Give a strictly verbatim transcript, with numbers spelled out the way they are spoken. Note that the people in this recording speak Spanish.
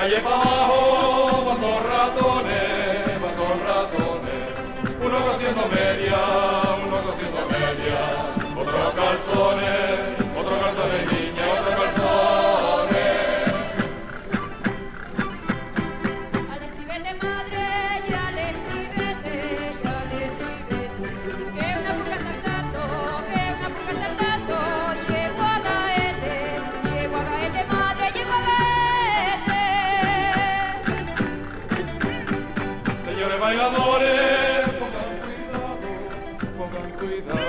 calle para abajo van dos ratones, van dos ratones, uno cosiendo media, uno cosiendo media, otro calzones, otro calzones niña, otro calzones. Al escribirle madre, ya le escribete, ya le escribete, que una pulga saltando, que una pulga saltando, llego a caerte, llego a caerte madre, llego a caerte. Señores bailadores, pongan cuidado, pongan cuidado.